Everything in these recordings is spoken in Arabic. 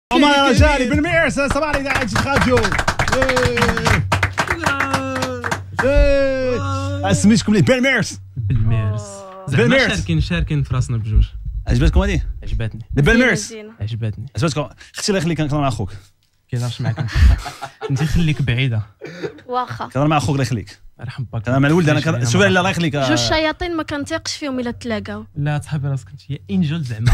وما يا رجالي بالميرس صباح عليك قاعد راديو سميتكم ليه بالميرس شاركين في راسنا بجوج. عجبتكم هذه؟ عجبتني بالميرس عجبتني. عجبتكم اختي الله يخليك نهضر مع اخوك كيهضرش معاك انت خليك بعيده واخا كنهضر مع اخوك الله يخليك يرحم باك. انا مع الولد انا سؤال الله يخليك جوج شياطين ما كنتيقش فيهم الا تلاقاو. لا تحبي راسك انت هي انجل زعما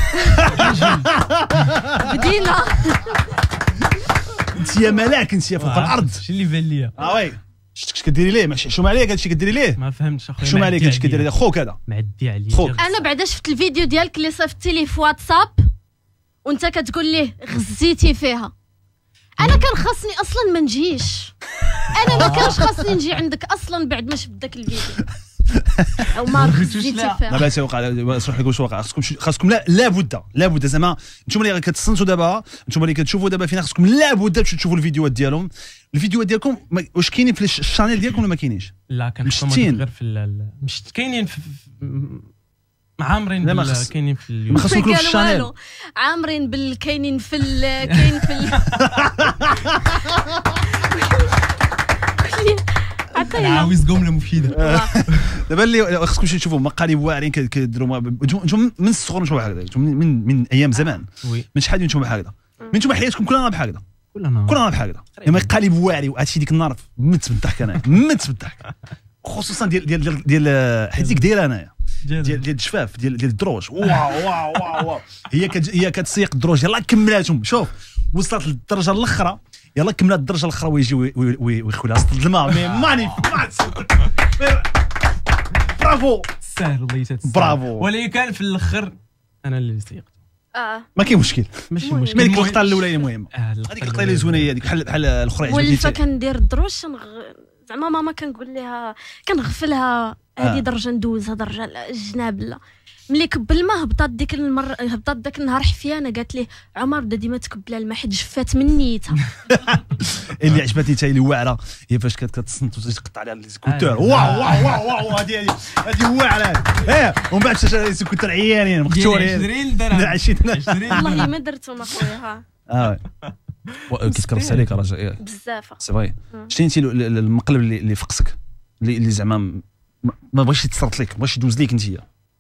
بدينا انت يا ملاك انت فوق الارض شي اللي بان ليا وي شفتك اش كديري ليه ماشي حشوم عليك هادشي كديري ليه ما فهمتش اخويا حشوم عليك هادشي كديري ليه خوك هذا معدي عليا خوك. انا بعدا شفت الفيديو ديالك اللي صيفطتي ليه في واتساب وانت كتقول ليه غزيتي فيها. انا كان خاصني اصلا ما نجيش، انا ما كانش خاصني نجي عندك اصلا بعد ما شفت داك الفيديو او ما غزيتي لا فيها. بس وقع صح لك واش واقع خاصكم لابد زعما نتوما اللي كتصنتوا دابا نتوما اللي كتشوفوا دابا فينا خاصكم لابد تشوفوا الفيديوهات ديالهم. الفيديوهات ديالكم واش كاينين في الشانيل ديالكم ولا ما كاينينش؟ لا كنحطهم غير في مش كاينين عامرين كاينين في ما خاصهم يكونوا في الشانيل عامرين كاينين في كاين في عاوز جمله مفيده. دابا اللي خاصكم تشوفوا مقالب واعرين كيديروا نتوما من الصغر نتوما بحال هكذا من ايام زمان من شحال نتوما بحال هكذا من نتوما حياتكم كلنا بحال هكذا كلنا بحال هكذا مقالب واعري وهادشي ديك النهار مت بالضحك انا مت بالضحك خصوصا ديال حيت ديك دايره انايا ديال الجفاف ديال الدروج واو هي كتسيق الدروج يلاه كملاتهم شوف وصلت للدرجه الاخرى يلا كملات الدرجه الاخرى ويجي ويخولها وسط الماء ماني برافو ساهل والله برافو ولكن كان في الاخر انا اللي سيقت. ما كاين مشكل ماشي مشكل ملك اللقطه الاولى هي مهمه هذيك اللقطه اللي زوينه هي هذيك بحال الاخرى عجبتني ولفا كندير الدروج زعما ماما كنقول لها كنغفلها هذه درجه ندوزها درجه الجناب لا ملي كب الماء هبطات داك النهار حفيانه قالت ليه عمر بدا ديما تكب الماء حيت جفات من نيتها. اللي عجبتني حتى اللي واعره هي فاش كتصنت وتقطع عليها السكوتر واو هذه واعره ومن بعد السكوتر عيانين مقتورين 20 درهم 20 والله ما درتهم اخويا كيتكرفس عليك رجاء بزاف سي فري. شتي انت المقلب اللي فقسك اللي زعما ما بغيتش يتصرط لك ما بغيتش يدوز ليك انت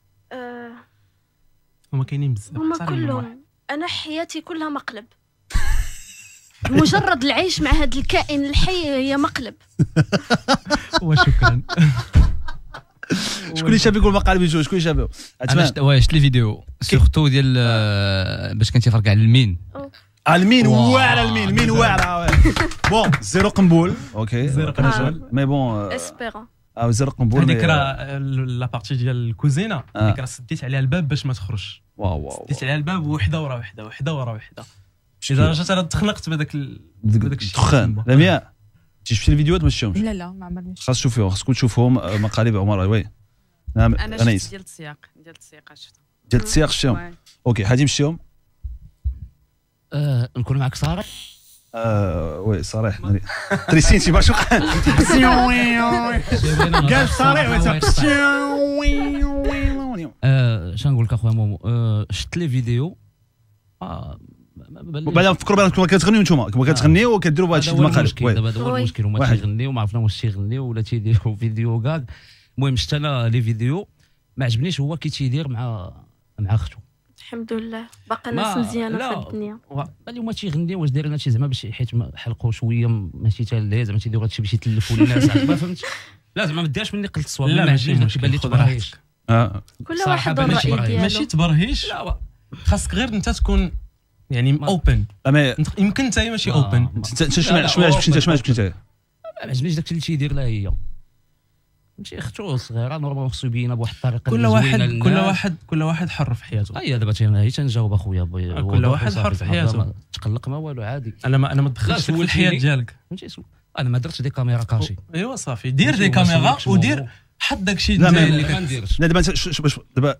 هما كاينين بزاف هما كلهم انا حياتي كلها مقلب مجرد العيش مع هذا الكائن الحي هي مقلب. وشكرا. شكون اللي شاف يقول مقالب جوج شكون اللي شافو؟ شفت لي فيديو سورتو ديال باش كنتي فرق على المين المين واعره المين واعره بون زيرو قنبول اوكي زيرو قنبول مي بون اسبيرا زيرو قنبول هذيك راه لا بارتي ديال الكوزينه هذيك راه سديت عليها الباب باش ما تخرجش سديت عليها الباب وحده ورا وحده لدرجه انا تخنقت بهذاك الدخان. لمياء شفتي الفيديوهات ما شفتيهمش؟ لا ما عمرني خاص تشوفيهم خاصكم تشوفوهم مقالب عمر وي نعم انا شفت ديال السياق شفتهم ديال السياق شفتيهم اوكي حاتم شفتيهم نكون معك صارح وي صريح تريسينتي باش قال صريح شنقول لك اخويا مومو شفت لي فيديو بعد نفكروا بانكم كتغنيو نتوما كتغنيو وكديروا بهذا الشيء المقالب دابا هو المشكل هما تيغنيو ما عرفنا واش تيغنيو ولا تيديروا فيديو كاع. المهم شفت انا لي فيديو ما عجبنيش هو كي تيدير مع اختو. الحمد لله باقي ناس مزيانه في الدنيا اللي هما تيغنيو واش دايرين هادشي زعما باش حيت حلقوا شويه ماشي حتى ليه زعما تيديروا هادشي باش يتلفوا الناس ما فهمتش. لا زعما ما ديرش مني قلت الصواب لا ماشي بان لي تبرهيش كل واحد الراي ديالو ماشي تبرهيش لا خاصك غير انت تكون يعني اوبن يمكن انت ماشي اوبن انت شنو عجبك انت ما عجبنيش داكشي اللي تيدير لها هي ماشي اختو صغيره نورمال خصو يبينها بواحد الطريقه كل واحد حر في حياته. هي دابا هي تنجاوب اخويا كل واحد حر في حياته تقلق ما والو عادي. انا ما دخلتش في الحياه ديالك انا ما درتش دي كاميرا كاشي ايوا صافي دير دي كاميرا ودير حط داكشي اللي كنديرش. لا دابا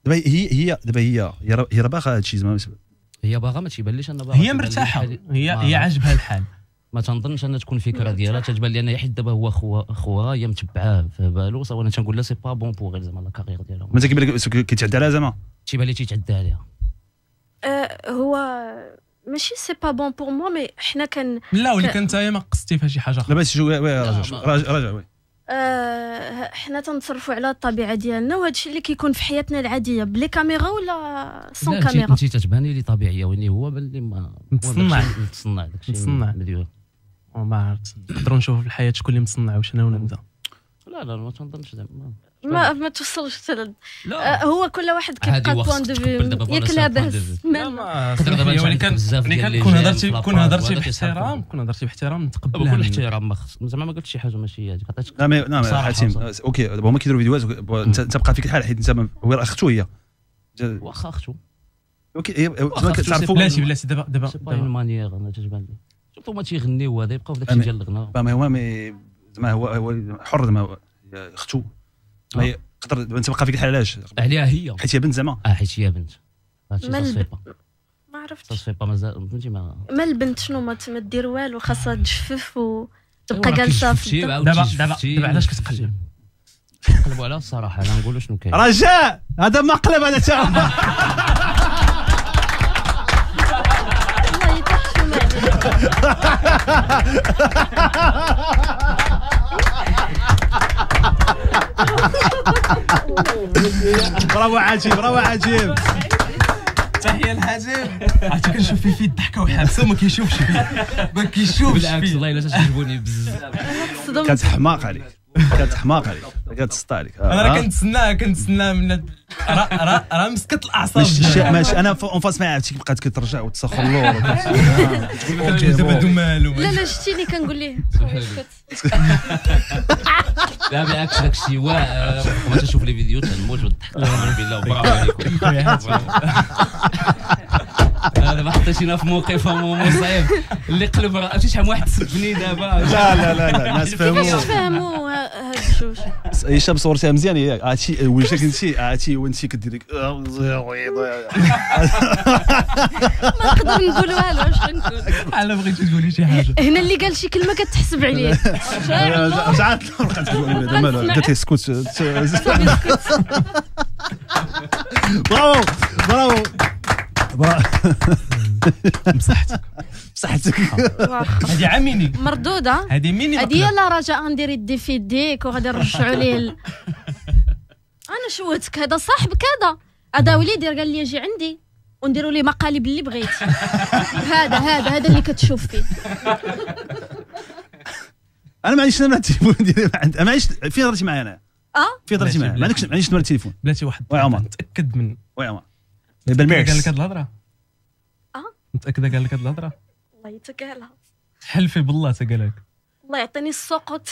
هي باغا هادشي زعما هي باغا ما تيبانليش انا باغا هي مرتاحه هي عاجبها الحال ما تنظنش ان تكون الفكره ديالها تتبان لي انا حيت دابا هو خوها هي متبعاه في بالو صافي انا تنقول لها سي با بون بوغ زعما لا كارير ديالها ما كيبان لك كيتعدى عليها زعما تيبان لي تيتعدى عليها. هو ماشي سي با بون بور موا مي حنا كان لا ولي كان نتايا ما قصتي فيها شي حاجه لا بس شو راجع وي حنا تنتصرفوا على الطبيعه ديالنا وهذا الشيء اللي كيكون في حياتنا العاديه بلي كاميرا ولا سون كاميرا. انت تتباني لي طبيعيه ويني هو بان لي متصنع داكشي متصنع مديور. ما عرفت نقدروا نشوفوا في الحياه شكون اللي متصنع وشنو نبدا. لا ما تنظنش زعما ما توصلش حتى هو كل واحد كيبقى بوان دو في ياك لاباس كون هضرتي باحترام نتقبلها بكل احترام زعما ما قلتش شي حاجه ماشي هذيك عطيتك. لا حاتم اوكي دابا هما كيديروا فيديوهات انت تبقى فيك الحال حيت انت هو اختو هي واخا اختو اوكي تعرفوا بلاتي دابا با اون مانيير انا تجبان لي شفتو هما تيغنيو هذا يبقاو في داكشي ديال الغناء. ما هو زعما هو حر زعما اختو ما يقدر انت تبقى فيك الحال علاش عليها هي حيت هي بنت زعما حيت هي بنت ما عرفتش تصفيبا مازال فهمتي ما البنت شنو ما دير والو خاصها تجفف وتبقى جالسه في دابا علاش كتقلب قلبوا على الصراحه انا نقولوا شنو كاين رجاء هذا مقلب هذا تا والله يتحشم برافو عجيب تحيه لحازم عرفتي كنشوف فيه الضحكه وحابسه وما كيشوفش بالعكس والله الا تعجبوني بزاف كانت حماق عليك كانت تسطى عليك انا كنتسناها من راه مسكت الاعصاب ماشي انا اون فاس ما عرفتي بقات كترجع وتسخر اللور دابا مالو لا شتيني كنقول ليه لا بالعكس داكشي واعر ما تشوف لي فيديو تنموت والضحك بالله برافو عليكم دابا حطيتينا في موقف صعيب اللي قلب عرفتي شحال واحد سبني دابا لا الناس فهموا هاد الجوج هشام صورتها مزيان ياك عرفتي وجهك عرفتي وانت كديري ما نقدر نقول والو واش غنقول انا بغيتي تقولي شي حاجه هنا اللي قال شي كلمه كتحسب عليه رجعت قالت لي اسكت برافو بصحتك هذه عميني مردوده هذه ميني هذه لا رجاء ندير يدي في يديك وغادي نرجعوا ليه انا شوتك هذا صاحبك هذا وليدي قال لي اجي عندي ونديروا لي مقالب اللي بغيت هذا اللي كتشوف فيه انا ما عنديش نمره التليفون ديالي ما عنديش فين هضرتي معايا انا فين هضرتي معايا ما عنديش نمره التليفون بلاتي واحد متاكد من وي عمر بالميركس قال لك هاد الهضره متاكده قال لك هاد الهضره والله تقالها حلفي بالله تقالك الله يعطيني السقط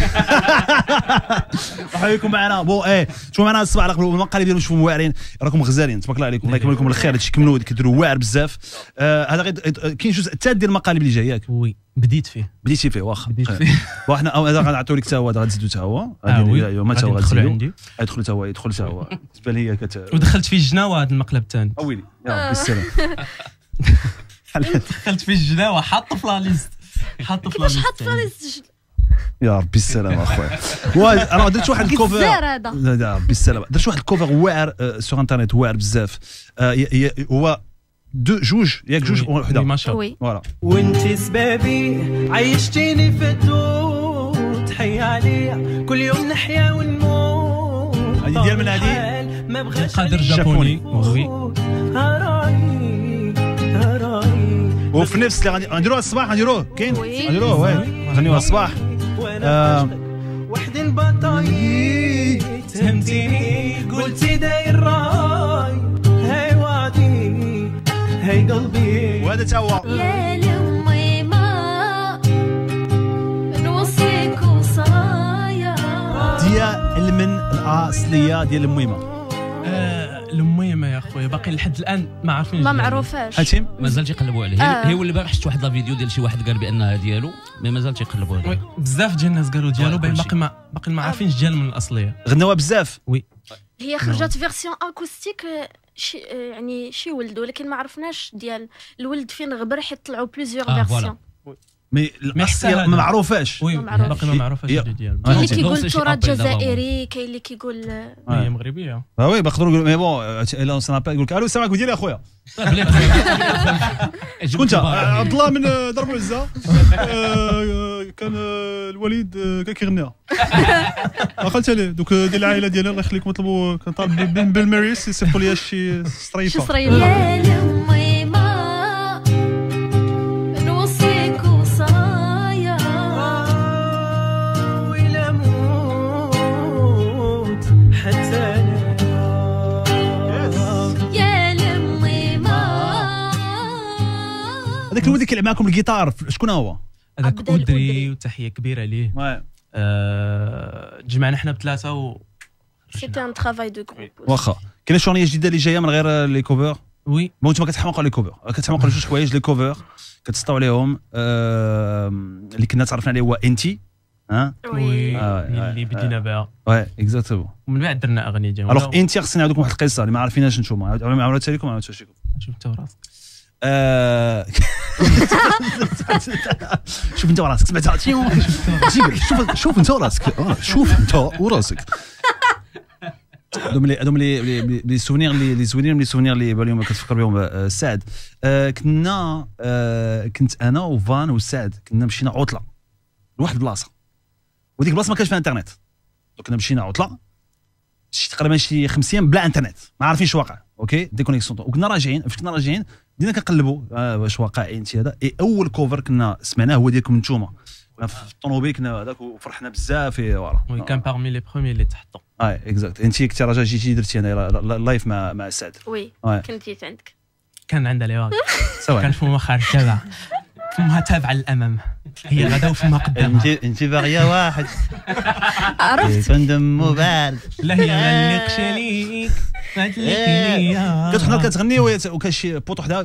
مرحبا بكم معنا شوفوا معنا الصباح على المقالب ديالهم شوفوا واعرين راكم غزالين تبارك الله عليكم الله يكمل لكم الخير هادشي كملوا كديروا واعر بزاف هذا غير كاين جزء الثالث ديال المقالب اللي جاي ياك وي بديتي فيه واخا وحنا هذا غنعطيو لك حتى هو غنزيدو حتى هو ما حتى هو غنزيدو يدخل حتى هو تبان لي ودخلت فيه الجناوه هذا المقلب الثاني ويلي يا ربي السلام دخلت فيه الجناوه حاط في لا ليست كيفاش حط في لا ليست يا ربي السلام اخويا انا درت واحد الكوفر لا يا ربي السلام درت واحد الكوفر واعر سوغ انترنيت واعر بزاف هو جوج وحده فوالا وانتي سبابي عيشتيني في الدود حي عليا كل يوم نحيا ونموت هذه ديال من هذه ما بغاش قادر جابوني وفي نفس اللي غنديروها الصباح غنديروه كاين غنديروه غنيوها الصباح وحدي البطايق فهمتيني قلتي داير راي هاي وعدي هاي قلبي وهذا تا هو يا لامي ما نوصيك وصايا ديال من الاصليه ديال الميمه الميمه يا خويا باقي لحد الان ما عارفين ما معروفاش حاتم مازال تيقلبوا عليه هي واللي باغي شفت واحد لا فيديو ديال شي واحد قال بانها ديالو مي مازال تيقلبوا عليه بزاف ديال الناس قالوا ديالو باقي ما عارفينش ديال من الاصليه غناوها بزاف وي هي خرجت فيرسيون اكوستيك يعني شي ولد ولكن ما عرفناش ديال الولد فين غبر حيت طلعوا بليزيور فيرسيون مي الاصليه ما معروفاش. وي باقي ما معروفاش ديالهم. كاين اللي كيقول تراث جزائري، كاين اللي كيقول هي مغربيه. وي باقدروا يقولوا مي بون الا سنابا يقول لك الو السلام عليكم ديالي اخويا شكون انت؟ عبد الله من درب العزه. كان الوليد كان كيغنيها عقلت عليه دوك ديال العائله ديالنا الله يخليكم طلبوا كان طالب بالماريس يصيفطوا لي شي صريفه. يا لمي ما نوصيك وصايا ويلا موت حتى يا لمي ما. هذاك الولد كيلعب معكم الجيتار شكون هو؟ هذاك أودري، وتحيه كبيره ليه. تجمعنا حنا بثلاثه و سيتي ان ترافاي دو غروب. واخا كاينه شغليه جديده اللي جايه من غير لي كوفر. وي بون نتوما كتحماقوا لي كوفر، كتحماقوا على جوج حوايج لي كوفر كتسطاو عليهم. اللي كنا تعرفنا عليه هو انتي وي اللي بدينا بها. وي اكزاكتومون. ومن بعد درنا اغنيه ديالنا. الوغ انتي خصني نعاودكم واحد القصه اللي ما عارفينهاش نتوما. ما عاودتها لكم ما عاودتهاش لكم. شوف انت وراسك. شوف انت وراسك سمعتها. شوف انت وراسك. شوف انت وراسك. هذوم لي سوفونير اللي اليوم كتفكر بهم سعد. كنت انا وفان وسعد كنا مشينا عطله لواحد البلاصه، وديك البلاصه ما كانش فيها انترنت. كنا مشينا عطله تقريبا شي 5 ايام بلا انترنت، ما عارفين اش واقع. اوكي ديكونيكسيون. وكنا راجعين فاش كنا راجعين بدينا كنقلبوا واش واقع انت هذا. اول كوفر كنا سمعناه هو ديالكم نتوما. كنا في الطوموبيل كنا هذاك وفرحنا بزاف. وي كان باغمي لي بروميي اللي تحطوا. اكزاكت. انت كنتي راجع جيتي درتي انا لايف مع سعد. وي كنت جيت عندك. كان عندها لي واقع كان فما خارج تابع فمها تابعه للامام، هي غدا وفما قدام. انت باغيه واحد عرفت كندم مبارد. لا هي ما نليقش ليك ما تليق ليا. كتحنا كتغني وكان شي بوط وحده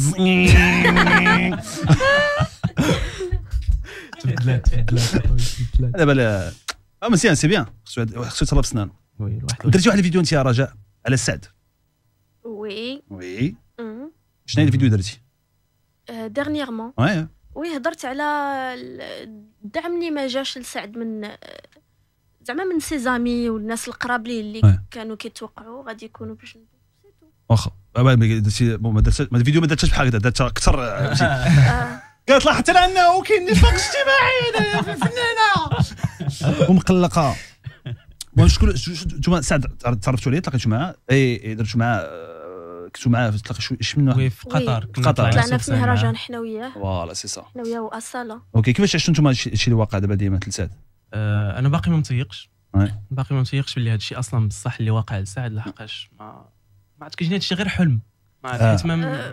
تبدلات دابا. مزيان سي بيان. خصو يتهلا بسنان. درتي واحد الفيديو انت يا رجاء على سعد. وي شنو هي الفيديو درتي؟ ديرنييرمون وي هضرت على الدعم اللي ما جاش لسعد من زعما من سي زامي والناس القراب ليه اللي كانوا كيتوقعوا غادي يكونوا باش واخا. درتي ما درتش الفيديو ما درتش بحال هكذا، درت اكثر. قالت لاحظت على انه كاين نفاق اجتماعي في الفنانه ومقلقه. بون شكون نتوما سعد تعرفتوا عليه تلاقيتوا معاه؟ درتوا معاه كنتوا معاه تلاقي شي من وي في قطر. طلعنا في مهرجان حنا وياه. فوالا سي صا. حنا وياه واصاله. اوكي كيفاش عشتوا نتوما الشيء اللي واقع دابا ديما لسعد؟ انا باقي ما متيقش. باللي هذا الشيء اصلا بصح اللي واقع لسعد لحقاش ما عاد كيجيني هذا الشيء غير حلم. ما عرفت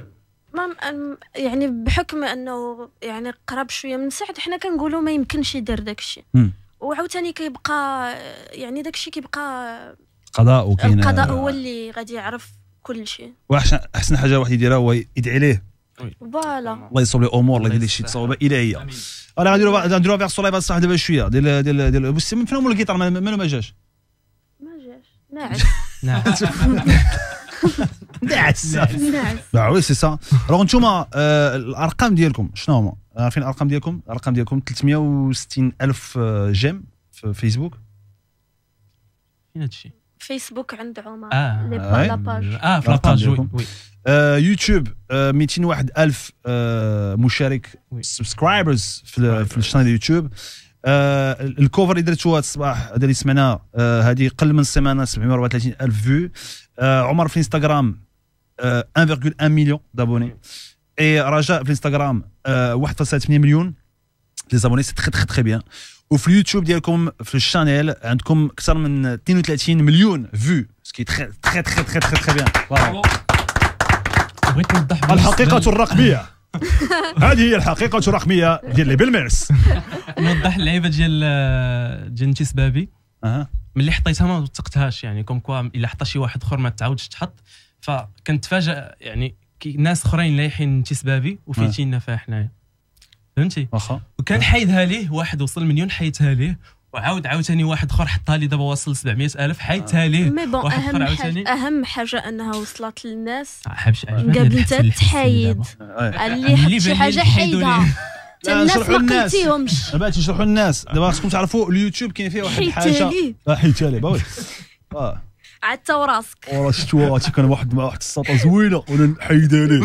يعني بحكم انه يعني قرب شويه من سعد حنا كنقولوا ما يمكنش يدير داك الشيء. وعاوتاني كيبقى يعني داك الشيء كيبقى قضاء. وكاين القضاء هو اللي غادي يعرف كل شيء. واحسن حاجه واحد يديرها هو يدعي ليه. فوالا الله يصوب لي امور، الله يدير لي شي تصاوبه الهيه. انا غنديروا فيغ صولاي بصح دابا شويه ديال بس فين هو الجيتار مالو ما جاش ناعس وي سي سا. راه نتوما الارقام ديالكم شنو هما؟ عارفين الارقام ديالكم؟ 360,000 جيم في فيسبوك. فين هادشي؟ فيسبوك عند عمر لي لاباج. في لاباج وي. يوتيوب 201,000 مشارك سبسكرايبرز في الشانل يوتيوب. الكوفر اللي درتو هذا الصباح هذا اللي سمعناه هذه قل من سيمانه 734,000 فيو. عمر في الانستغرام 1.1 مليون دابوني. اي رجاء في الانستغرام 1.8 مليون لي زابوني. سي تري بيان. وفي اليوتيوب ديالكم في الشانيل عندكم اكثر من 32 مليون فيو سكي تري بيان. بغيت نوضح الحقيقه الرقميه. هذه هي الحقيقه الرقميه ديال لي بالميرس. نوضح اللعيبه ديال نتي سبابي. ملي حطيتها ما وثقتهاش يعني كوم كوا الا حطها شي واحد اخر ما تعاودش تحط. فكنتفاجئ يعني ناس اخرين لايحين نتي سبابي وفيتينا فيها حنايا فهمتي. وكان حيدها ليه واحد وصل مليون حيدها ليه عاوتاني واحد اخر حطها لي دابا واصل 700,000 حيدها ليه. اهم حاجه انها وصلت للناس قبل انت تحايد اللي حط شي حاجه حيدها. حتى الناس ما قلتيهمش باش نشرحوا للناس دابا خصكم تعرفوا اليوتيوب كاين فيه واحد الحاجه حيت عليه باوي عاد وراسك ورا شتو كان واحد مع واحد الساطه زوينه وانا نحيد عليه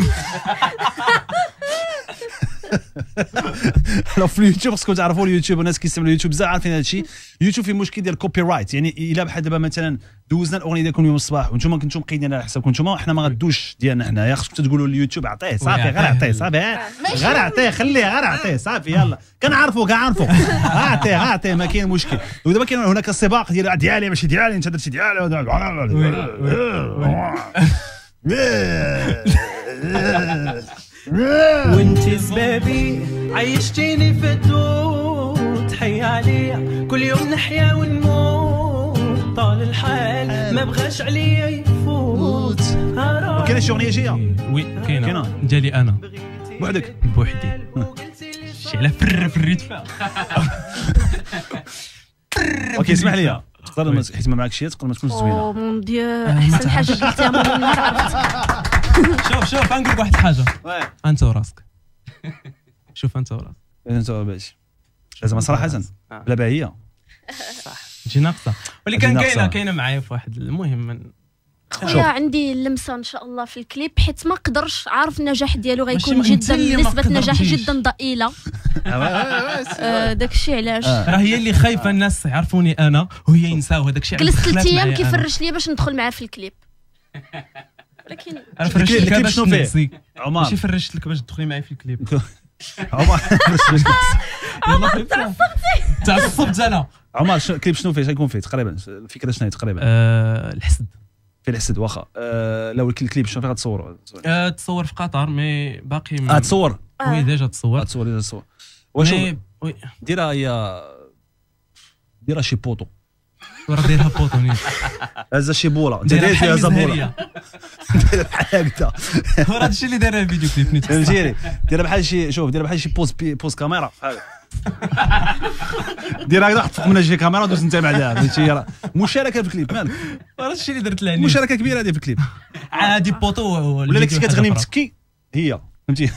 لا في اليوتيوب خصكم تعرفوا اليوتيوب الناس كيستعملوا اليوتيوب بزاف عارفين هذا الشيء اليوتيوب فيه مشكل ديال الكوبي رايت يعني الا بحال دابا مثلا دوزنا الاغنيه ديالكم اليوم الصباح وانتم كنتم مقيدين على حسابكم انتم حنا ما غادوش ديالنا حنايا خصكم تقولوا لليوتيوب عطيه صافي غير عطيه صافي غير عطيه خليه غير عطيه صافي يلا كنعرفوا عطيه ما كاين مشكل ودابا كاين هناك السباق ديالي ماشي ديالي انت درتي ديالي وانتي زبابي عيشتيني في الدود حي عليا كل يوم نحيا ونموت طال الحال ما بغاش عليا يفوت كاينه شي اغنيه جايه وي كاينه ديالي انا بوحدك بوحدي شي على فريت فيها اوكي اسمح لي تقدر حيت ما معكش شي تقدر ما تكونش زوينه او مون ديو احسن حاجه قلتيها من النهار عرفت شوف غنقول واحد الحاجه انت وراسك شوف انت وراسك انت باش لازم صراحه بلا باهيه صح تجي ناقصه ولكن كاينه معايا في واحد المهم خويا عندي اللمسه ان شاء الله في الكليب حيت ما قدرش عارف النجاح ديالو غيكون جدا نسبه نجاح جدا ضئيله داكشي علاش راه هي اللي خايفه الناس يعرفوني انا وهي ينساو هذاك الشيء جلست 3 ايام كيفرش ليا باش ندخل معاه في الكليب ولكن فرشت لك الكليب باش شنو فيه عمر ماشي فرشت لك باش تدخلي معايا في الكليب عمر يلا تعصبت انا عمر الكليب شنو فيه شنو فيه تقريبا الفكره شنو هي تقريبا الحسد في الحسد واخا لو الكليب شنو فيه غتصوروا تصور في قطر مي باقي تصور وي ديجا تصور واش ديرها شي بوطو راه دايرها بوطو نيت هذا شي بوله انت داير فيها زبوله داير بحال هكذا هو هذا الشيء اللي داير الفيديو كليب نيت فهمتيني دير بحال شي شوف دير بحال شي بوز كاميرا هذا دير هكذا حط فوق منها شي كاميرا دوز انت بعدها فهمتي مشاركه في الكليب مالك هذا الشيء اللي درت له مشاركه كبيره هذه في الكليب عادي بوطو ولا اللي كنتي كتغني متكي هي فهمتي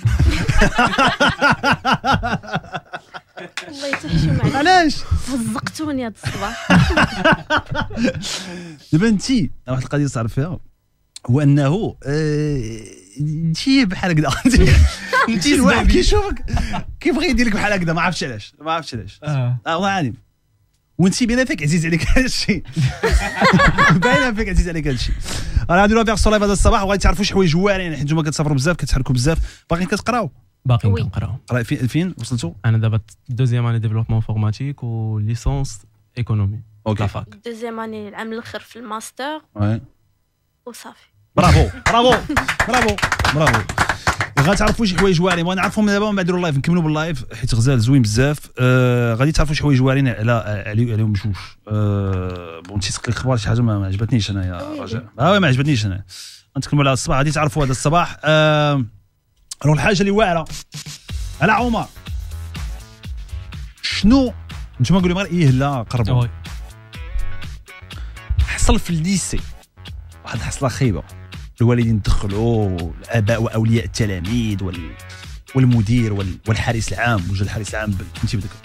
الله يتحشم عليك علاش هزقتوني هذا الصباح دابا انت واحد القضيه صار فيها هو انه انت بحال هكذا انت الواحد كيشوفك كيبغي يدير لك بحال هكذا ما عرفتش علاش والله عالم وانت باينه فيك عزيز عليك هذا الشيء باينه فيك عزيز عليك هذا الشيء انا غادي نروح في هذا الصباح وغادي تعرفوا شي حوايج واعرين حيت نتوما كتسافروا بزاف كتحركوا بزاف باغيين كتقراو باقيين كنقراو فين وصلتوا انا دابا دوزيام اني ديفلوبمون انفورماتيك و ليسونس ايكونومي لا فاك دوزيام اني العام الاخر في الماستر وصافي برافو غتعرفوا شي حوايج واعرين بغا نعرفهم دابا ومن بعد نديروا اللايف نكملوا باللايف حيت غزال زوين بزاف غادي تعرفوا شي حوايج واعرين عليهم بجوج بون تيسق لك اخبار شي حاجه ما عجبتنيش انا يا رجاء ما عجبتنيش انا نتكلموا على الصباح غادي تعرفوا هذا الصباح راه الحاجه اللي واعره على عمر شنو نتوما قولوا غير لا قربوا حصل في الليسي واحد الحصله خايبه الوالدين دخلوا الاباء واولياء التلاميذ والمدير والحارس العام وجا الحارس العام فهمتي بدك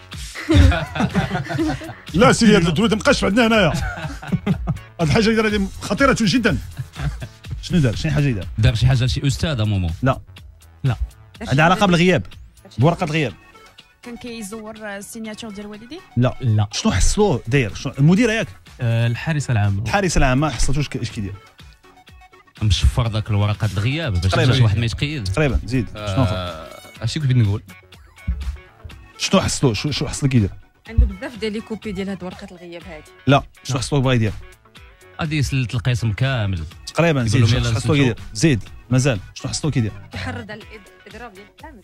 لا سيدي هذا الدرود مابقاش عندنا هنايا هذه الحاجه اللي دار خطيره جدا شنو دار شي حاجه دار شي حاجه لشي استاذ مومو لا عندها علاقه بالغياب بورقه الغياب كان كيزور السيناتور ديال والدي لا شنو حصلوه داير المدير ياك الحارس العام ما حصلتوش اش كيدير مشفر ذاك الورقه الغياب باش شي واحد ما يتقيد تقريبا زيد شنو اش كنت نقول شنو حصلوه شو حصل كيدير عنده بزاف ديال لي كوبي ديال هاد ورقه الغياب هادي لا شنو حصلوه بغا يدير غادي يسلط القسم كامل تقريبا زيد شنو حصلوه كيدير زيد مازال شنو حصلوه كيدير كيحرض على الاضراب ديال التلاميذ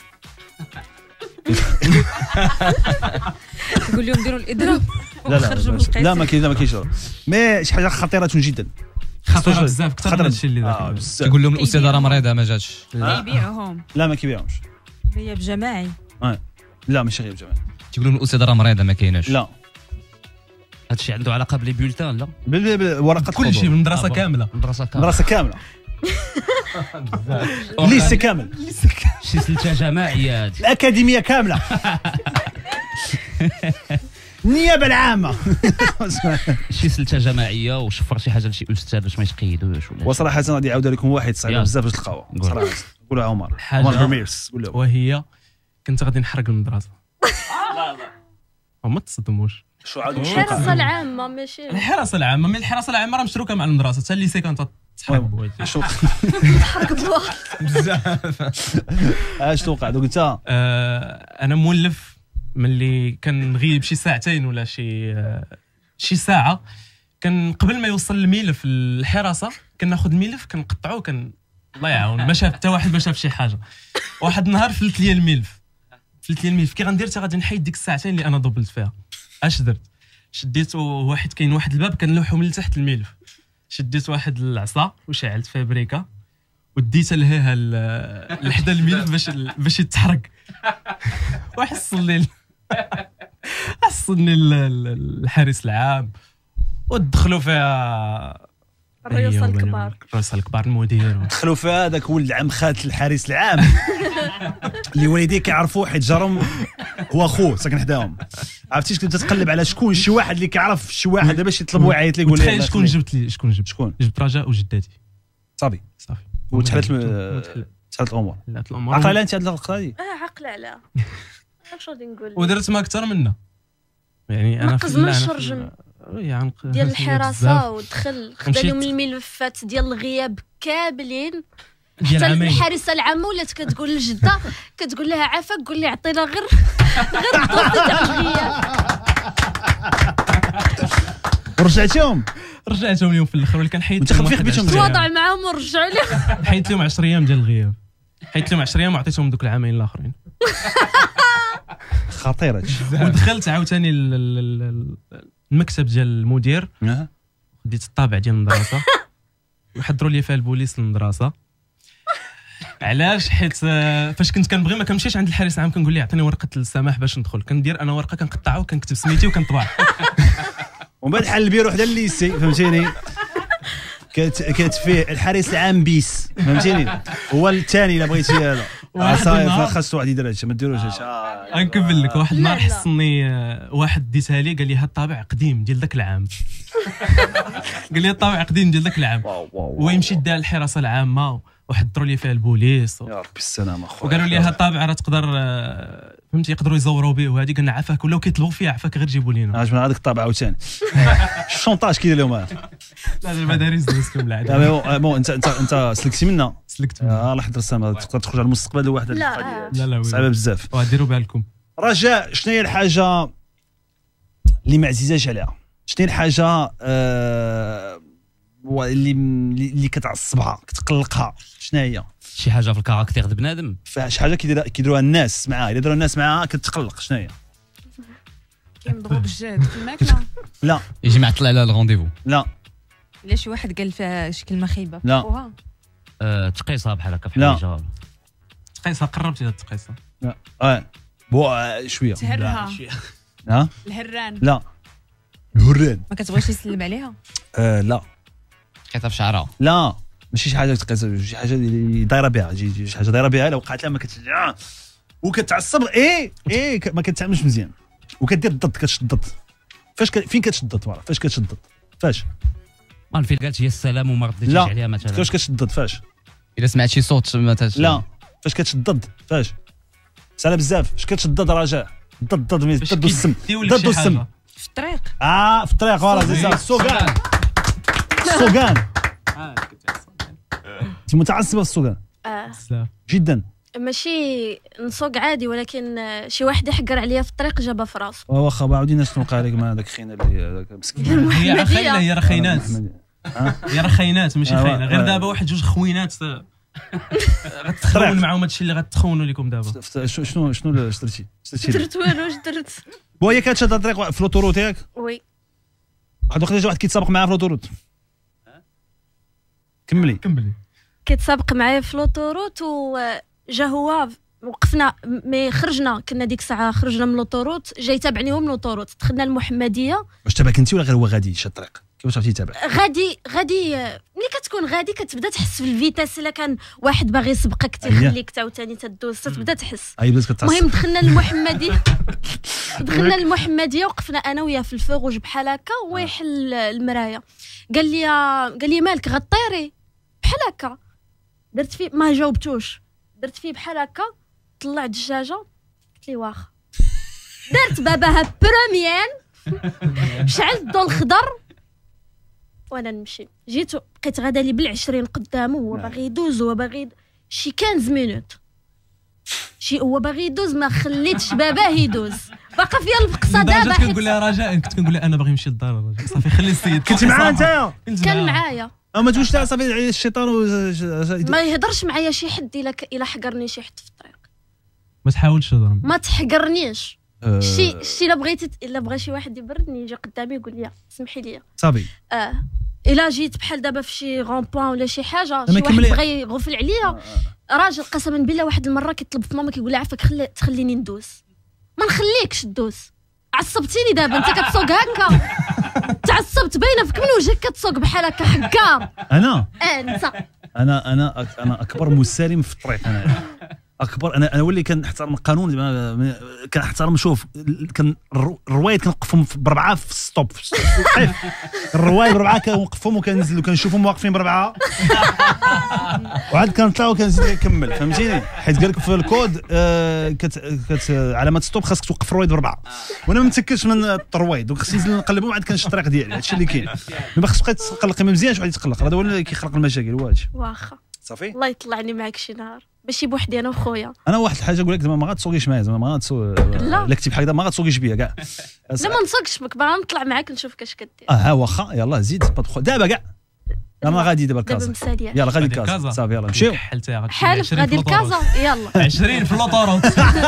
يقول لهم ديروا الاضراب وخرجوا من القسم لا ما كاينش مي شي حاجه خطيره جدا خطيره بزاف اكثر من هادشي اللي دار كيقول لهم الاستاذه راه مريضه ما جاتش كيبيعوهم لا ما كيبيعهمش غياب جماعي لا ماشي غياب جماعي تيقول لهم الاستاذه راه مريضه ما كايناش لا هادشي عنده علاقه بلي بولتان لا بالورقه كل شيء من المدرسه كامله مدرسه كامله الليسي كامل شي سلسله جماعيه هذه الاكاديميه كامله النيابه العامه شي سلسله جماعيه وشفر شي حاجه لشي استاذ باش ما يتقيدوش ولا وصراحه غادي يعاود لكم واحد صعيب بزاف باش تلقاوها صراحه قولوا عمر برميرس وهي كنت غادي نحرق المدرسه ما تصدموش شو عاد الحراسه العامه ماشي الحراسه العامه من الحراسه العامه راه مشروكه مع المدرسه حتى الليسي كانت تحرق شو تحرق بواحد بزاف اش توقع دوك انت انا مولف ملي كنغيب شي ساعتين ولا شي ساعه كان قبل ما يوصل الملف للحراسه كناخذ ملف كنقطعوه الله يعاون ما شاف حتى واحد ما شاف شي حاجه. واحد النهار فلت لي الملف كي غندير حتى غادي نحيد ديك الساعتين اللي انا ضبلت فيها. اش درت؟ شديت كاين واحد الباب كنلوحو من تحت الملف، شديت واحد العصا وشعلت فيها بريكه وديتها لهيها لحدا الملف باش يتحرق. وحصلني الحارس العام ودخلوا فيها الرؤساء الكبار المدير دخلوا فيها هذاك ولد عم خالة الحارس العام اللي والديه كيعرفوه حيت جارهم هو اخوه ساكن حداهم. عرفتي كنت تقلب على شكون شي واحد اللي كيعرف شي واحد باش يطلب ويعيط لي يقول لي تخيل شكون جبت رجاء وجداتي صافي وتحلت الامور. عقله انت هاد اللقطه هذه عقله على اش غادي نقول ودرت ما اكثر منها يعني انا نقز من شرجم ديال الحراسه ودخل خدا لهم الملفات ديال الغياب كاملين حتى الحارسه العامه ولات كتقول للجده كتقول لها عافاك قول لي عطينا غير الدوسي تاع الغياب. ورجعتيهم اليوم في الاخر ولكن حيت انت خفيف بيتهم تواضع معاهم ورجع لهم حيت لهم 10 ايام ديال الغياب حيت لهم 10 ايام وعطيتهم دوك العامين الاخرين. خطيره. ودخلت عاوتاني المكتب ديال المدير ديت الطابع ديال المدرسه وحضروا لي فيها البوليس للمدرسه. علاش؟ حيت فاش كنت كنبغي ما كنمشيش عند الحارس العام كنقول ليه عطيني ورقه السماح باش ندخل، كندير انا ورقه كنقطعها وكنكتب سميتي وكنطبع. ومن بعد حل البيرو حدا الليسي فهمتيني كانت فيه الحارس العام بيس فهمتيني هو الثاني الا بغيتي هذا صاير خاص واحد يدير هادشي ما ديروش غنكمل لك. واحد النهار حصني واحد ديتها لي قال لي هاد الطابع قديم ديال ذاك العام قال لي الطابع قديم ديال ذاك العام ويمشي دا الحراسه العامه وحضروا لي فيها البوليس يا ربي السلامه خويا وقالوا لي هاد الطابع راه تقدر فهمتي يقدروا يزوروا به وهذه قلنا عافاك ولاو كيطلبوا فيها عافاك غير جيبوا لينا. عجبنا هذاك الطابع عاوتاني الشونطاج كيدير لهم هذا. لا المدارس دوزت لهم العاده. بون انت سلكتي منا الله يحضر السلامه تقدر تخرج على المستقبل لواحد لا صعيبه بزاف وديروا بالها لكم. رجاء شنو هي الحاجه اللي ما عزيزاش عليها؟ شنو هي الحاجه اللي كتعصبها كتقلقها؟ شنو هي؟ شي حاجه في الكاركتير د بنادم شي حاجه كيديروها الناس معاه الا داروا الناس معاه كتقلق. شنو هي؟ كيمضغوا بالجهد في الماكله لا يجي معطل على الرونديفو لا الا شي واحد قال فيها شي كلمه خايبه لا تقيصها بحال هكا في لا. حاجه تقيسها قربتي تقيسها لا شويه تهرها ها الهران لا الهران ما كتبغيش يسلم عليها لا تقيصها في شعرها لا ماشي شي حاجه تقيس شي حاجه اللي دايره بها شي حاجه دايره بها لو وقعت لها ما وكتعصب ما كتعملش مزيان وكدير الضد كتشد فاش فين كتشد فاش كتشد فاش فين قالت هي السلام وما رديتيش عليها مثلا فاش كتشد فاش الا سمعت شي صوت مثلا لا فاش كتشد فاش سهله بزاف فاش كتشد رجاء ضد والسم ضد والسم في الطريق في الطريق فوالا زي السوقان انت متعصبه في السوقان جدا ماشي نسوق عادي ولكن شي واحد يحقر عليا في الطريق جابها في راسو واخا ما عاوديناش نوقع عليك مع هذاك خينا اللي هذاك مسكين هي خاينه هي رخينات هي رخينات ماشي خاينه غير دابا واحد جوج خوينات غتخون معاهم هادشي اللي غتخونوا لكم دابا. شنو درتي درت والو واش درت وهي كتشد الطريق في لوطوروت ياك وي واحد كيتسابق معاها في لوطوروت كملي كيتسابق معايا في لوطوروت وجا هو وقفنا مي خرجنا كنا ديك الساعه خرجنا من لوطوروت جاي تابعني هو من لوطوروت دخلنا المحمديه. واش تابعك انت ولا غير هو غادي شاد الطريق كيفاش عرفتي تابع؟ غادي ملي كتكون غادي كتبدا تحس بالفيتاس. الا كان واحد باغي يسبقك تيخليك عاوتاني تدوز تبدا تحس. بدات كتعصب. المهم دخلنا للمحمديه وقفنا انا وياه في الفوغوج بحال هكا وهو يحل المرايه. قال لي مالك غطيري بحال هكا. درت فيه ما جاوبتوش، درت فيه بحال هكا طلع دجاجه. قلت لي واخا. درت باباها بروميان شعلت الضو الخضر وانا نمشي. جيت بقيت غادا لي بال20 قدامه هو باغي يدوز. هو باغي شي 15 مينوت هو باغي يدوز ما خليتش باباه يدوز. باقا فيا البقصه دابا. كنقول لها رجاء كنت كنقول لها انا باغي نمشي للدار صافي خلي السيد. كنت معاه انت؟ كان معايا. ما تقولش لا صافي الشيطان ما يهضرش معايا شي حد الا حقرني شي حد في الطريق. ما تحاولش تهضر. ما تحقرنيش. شي الا بغى شي واحد يبردني يجي قدامي يقول لي سمحي لي صافي. الا جيت بحال دابا في شي غون بوان ولا شي حاجه شي واحد بغى يغفل عليا راجل قسما بالله واحد المره كيطلب في ماما كيقول لها عافاك تخليني ندوز. ما نخليكش تدوز. عصبتيني دابا انت كتسوق هكا. تعصبت باينه فيك من وجهك كتسوق بحال هكا حكار. انا انت انا اكبر مسالم في الطريق. انا اكبر. انا ولي كنحترم القانون. كنحترم. شوف كان الروايد كنوقفهم ب4 في الستوب. الروايد ب4 كنوقفهم وكننزل وكنشوفهم واقفين ب4 وعاد كنطلع وكنزيد نكمل. فهمتيني؟ حيت قال لك في الكود علامه ستوب خاصك توقف الروايد ب4 وانا ما متكلش من الروايد وخصني ننزل نقلبهم عاد كنشد الطريق ديالي. هادشي اللي كاين. ما خصك تبقى تقلق مزيان شحال يتقلق. هذا هو اللي كيخلق المشاكل. واخا صافي. الله يطلعني معاك شي نهار ماشي بوحدي انا وخويا. انا واحد الحاجه نقول لك زعما ما غاتسوقيش معايا. زعما ما غاتسوق. لا كتب بحال هكذا ما غاتسوقيش بيا كاع. لا ما نسوقش بك باغا نطلع معاك نشوفك اش كدير. ها واخا يلاه زيد دابا كاع. انا غادي دابا لكازا. يلا غادي لكازا. صافي يلا نمشيو. حالف غادي لكازا. يلا 20 في اللوطوروت.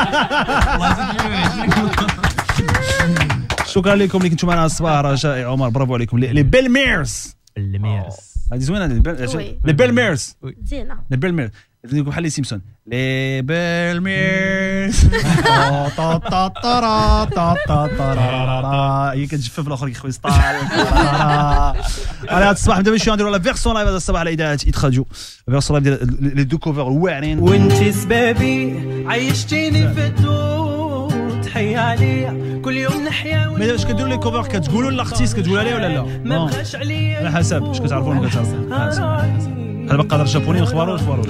شكرا لكم اللي كنتوا معنا الصباح. رجاء عمر برافو عليكم. لي بيلميرز. هذه زوينه. لي بيلميرز زينه. لي بيلميرز نقول بحال لي سيمسون. لي بيلميرز. هي كتجفف الاخر كيخوي سطال. على هذا الصباح دابا نمشيو نديروا لا فيرسون لايف هذا الصباح على اذاعه ادخاجو. فيرسون لايف ديال لي دو كوفر واعرين. وانتي سبابي عيشتيني في الدود حي عليا كل يوم نحيا. مي واش كديروا لي كوفر كتقولوا لاختيس كتقول عليه ولا لا؟ ما بغاش عليا على حسب واش كتعرفوا ولا كتعرفوا. هذا بقى قادر جابوني نخبروش لا خبروش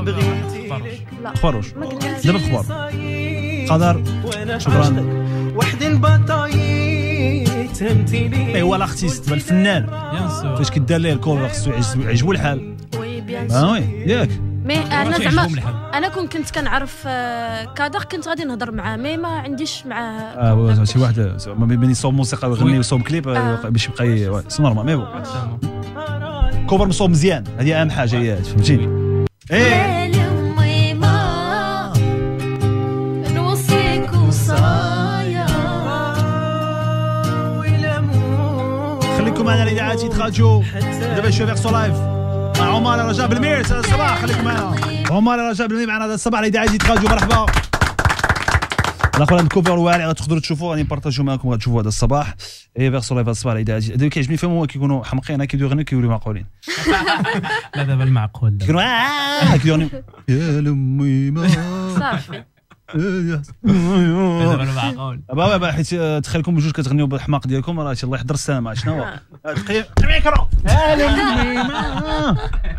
دابا خبر قدر. شكرا. وحدي البطايط فهمتيني. هو لاختيست الفنان فاش كدار ليه الكوفر خصو يعجبو الحال. وي بيان سور. وي ياك. مي انا زعما انا كنت كنعرف كادر كنت غادي نهضر معاه مي ما عنديش معاه. شي واحد ما بين يصوب موسيقى ويغني ويصوب كليب باش يبقى سي نورمال. مي بون كوفر مصوب مزيان هذه اهم حاجه. هي فهمتيني. خليكم معنا الاذاعات يتخرجوا دابا شويه فيرسون لايف مع عمر رجاء بالميرس هذا الصباح. خليكم معنا عمر رجاء بالميرس معنا هذا الصباح الاذاعات يتخرجوا. مرحبا. الاخر عند كوفر واعر غتقدروا تشوفوه غادي نبارطاجيو معكم غتشوفوا هذا الصباح. هي فيرسون لايف هذا الصباح الاذاعات. هذا كيعجبني فيهم هو كيكونوا حمقين كيبداو يغنيو كيوليو معقولين. لا دابا المعقول كيكونوا كيغنيو يا لمي ما صافي. دابا المعقول. بابا حيت تخيلكم بجوج كتغنيو بالحماق ديالكم راه الله يحضر السلامه. شنو هو الميكرو يا لمي ما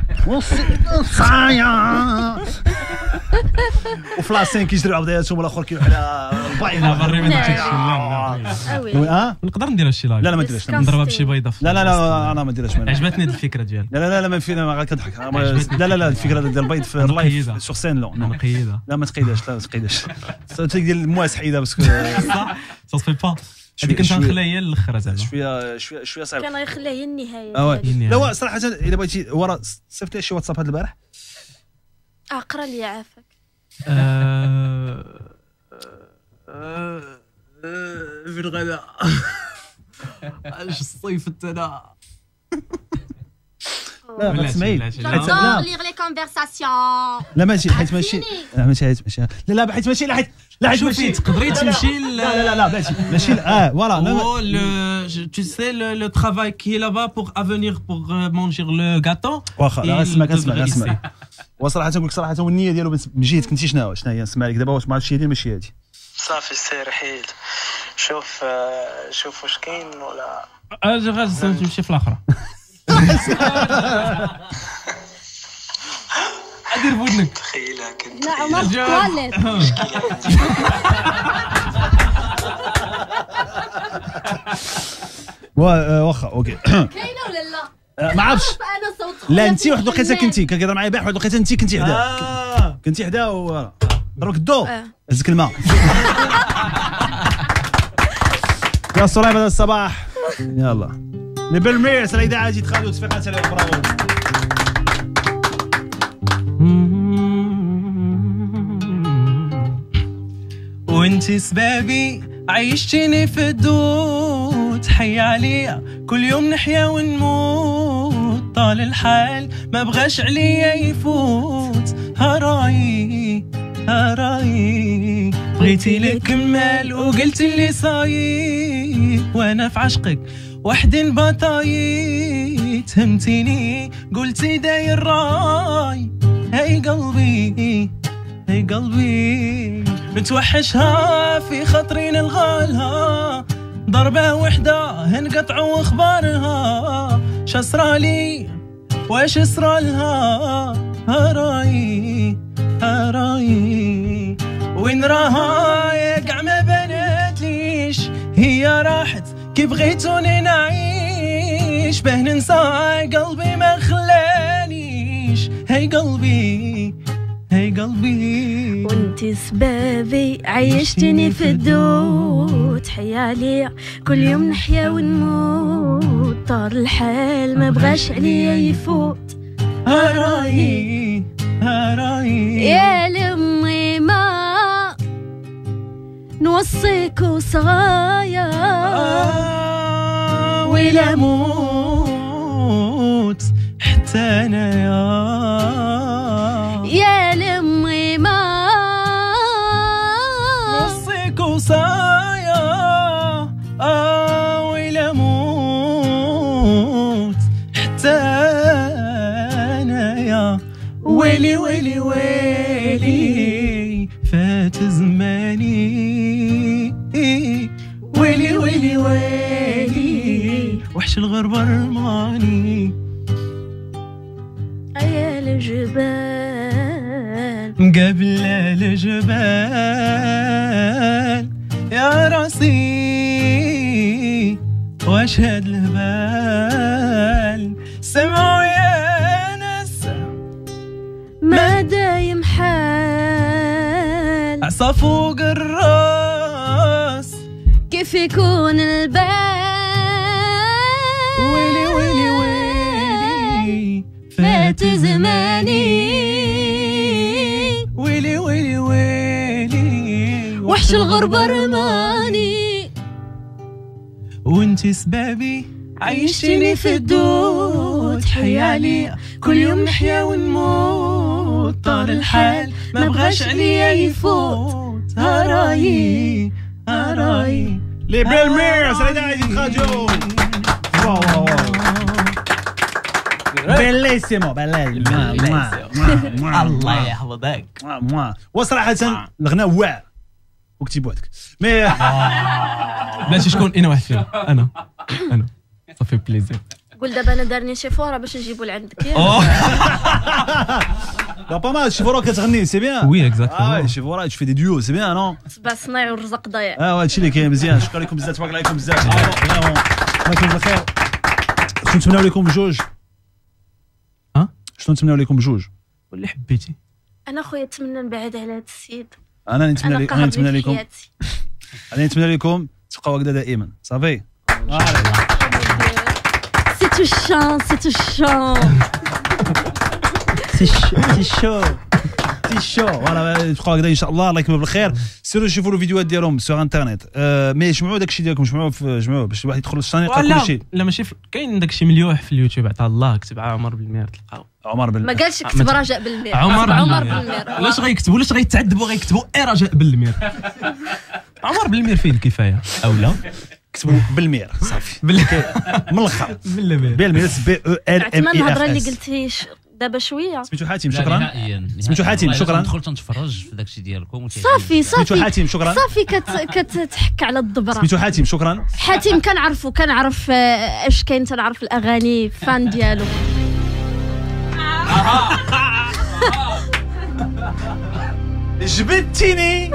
وصايا وفلاسين كيجريو عبدياتهم والاخر كيروح على الباينه. بري ما نديرش. نقدر ندير هادشي لايف. لا ما نديرش. نضربها بشي بيضه. لا انا ما نديرش. عجبتني الفكره ديالك. لا ما فينا غير كنضحك. لا الفكره ديال البيض في اللايف سور سين لا نقيدها. لا ما تقيدهاش. لا ما تقيدهاش. ديال المواس حيده باسكو صح سا سفي با. هذيك كنت نخليها هي الاخر زعما شويه صعيب. كان غيخليها هي النهايه. لا صراحه الا بغيتي ورا صيفط لي شي واتساب هذا البارح. اقرا لي عافاك. في الغداء اش الصيف انا لا ما تسمعي جادور ليغ لي كونفرساسيون. لا ماشي حيت ماشي لا حيت ماشي لا حيت شوفي تقدري تمشي لا بلاتي ماشي فوالا tu sais le travail qui est là-bas pour avenir pour manger le gâteau. واخا لا اسمع وصراحه نقول لك صراحه هو النيه ديالو من جهتك انت شنو هي نسمع لك دابا واش مع الشي هادي ماشي هادي صافي السير حيد شوف واش كاين ولا اجي غادي تمشي في الاخرى. ادير بودنك تخيلها كنت لا عمر التواليت. واخا اوكي كاينه ولا لا؟ ما عرفتش انا صوت لا انت واحد الوقيته كنتي كنهضر معايا باح واحد الوقيته انت كنتي حداه كنتي حداه ضربك الضو هزك الماء. يا صلايب هذا الصباح يلا لي بالميرس الاذاعه جيت خالد وتفيقات عليهم برافو. وانتي سبابي عيشتيني في الدود حي عليا كل يوم نحيا ونموت طال الحال ما بغاش عليا يفوت هراي بغيتي لك كمال وقلتي لي صايب وانا في عشقك وحدين بطاي تهمتيني قلتي داير راي هاي قلبي متوحشها في خاطري نلغالها ضربة وحدة هنقطعوا اخبارها شصرالي واش صرالها هراي وين راها يا كاع ما بانتليش هي راحت كي بغيتوني نعيش باه ننسى قلبي ما خلانيش هاي قلبي وانتي سبابي عيشتني في الدود حي عليا كل يوم نحيا ونموت طال الحال ما بغاش عليا يفوت هراي يا لمي ما نوصيك وصغايا ولا موت حتى انا يا لمي ما نوصيك وصايا ولا موت حتى انا ويلي فات زماني ويلي وحش الغربة رماني يا الجبال قبل الجبال يا راسي واش هاد الهبال سمعوا يا ناس ما دايم حال عصا فوق الراس كيف يكون البال ويلي فات زماني ويلي وحش الغربة رماني وانتي سبابي عيشتيني في الدود حي عليا كل يوم نحيا ونموت طال الحال ما بغاش عليا يفوت هراي لي بالميرس الاذاعه جيت خرجوا واو بليسيمو الله يحفظك وصراحه الغناء واعر وكتب وحدك مي بلاتي شكون انا واحد فيهم انا صافي بليزير قول دابا انا دارني شي فوره باش نجيبو لعندك ياك لا با مال شيفورا كتغني سي بيان وي اكزاكتومون شيفورا تفي دي ديو سي بيان نو صباح صناعي والرزق ضايع هادشي اللي كاين مزيان شكرا لكم بزاف تبارك عليكم بزاف الله يكون بخير شنو نتمناو لكم بجوج شنو نتمناو لكم بجوج واللي حبيتي انا خويا نتمنى نبعد على هذا السيد انا نتمنى لكم تبقاو هكذا دائما صافي سي تو شون سي شو بتي شو فوالا تبقاو هكذا ان شاء الله. الله يكمل بالخير. سيروا شوفوا الفيديوهات ديالهم سور انترنت. مي جمعوا داكشي ديالكم، جمعوا باش الواحد يدخل للشانل يلقى كلشي. لا ماشي كاين داكشي مليوح في اليوتيوب عطا الله. كتب عمر بالمير تلقاو عمر ما قالش كتب رجاء بالمير. عمر بالمير. علاش غيكتبوا علاش غيتعذبوا غيكتبوا رجاء بالمير. عمر بالمير فيه الكفايه او لا كتبوا بالمير صافي من الاخر بالمير بي او ال ام اي الهضره اللي قلتيش دابا شويه. سميتو حاتم شكرا. سميتو حاتم شكرا. ندخل تنتفرج في داكشي ديالكم. صافي سميتو حاتم شكرا. صافي كتحك على الضبره. سميتو حاتم شكرا. حاتم كنعرف اش كاين، تنعرف الاغاني فان ديالو. جبدتيني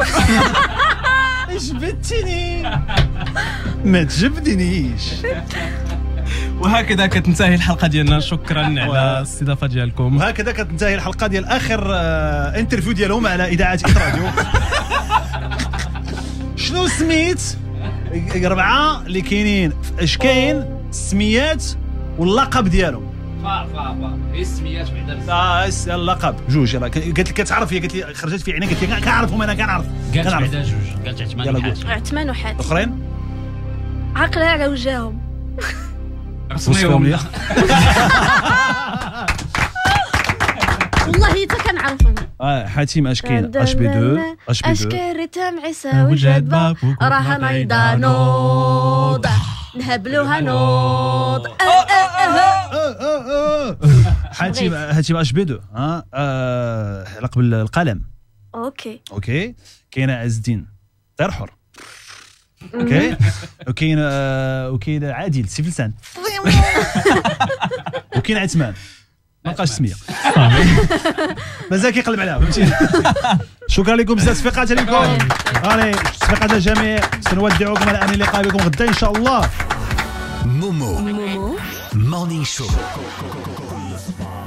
ما تجبدنيش. وهكذا كتنتهي الحلقه ديالنا. شكرا على الاستضافه ديالكم. وهكذا كتنتهي الحلقه ديال اخر انترفيو ديالهم على اذاعه إيت راديو. شنو سميت 4 اللي كاينين؟ اش كاين السميات واللقب ديالهم؟ هي السميات بعدا اللقب جوج. يلاه قالت لي كتعرف، هي قالت لي خرجت في عينيها قالت لي كنعرفهم انا كنعرف. قالت بعدا جوج، قالت عثمان وحاتم. الاخرين عقلها على وجههم. وصفهم لي. والله حتى كنعرفهم. حاتم اش كاين؟ اش بي 2 اش كريتام عيسى وجاد باب راها نايضه نوض نهبلوها نوض. حاتم اش بي 2 لقب القلم. اوكي كاين عز الدين طير حر. اوكي وكاين عادل سيف لسان. وكاين عثمان ما بقاش سميه مازال كيقلب عليها فهمتيني. شكرا لكم بزاف، صفيقات عليكم. صفيقات الجميع، سنودعكم على امل اللقاء بكم غدا ان شاء الله. مومو مورنينغ شو.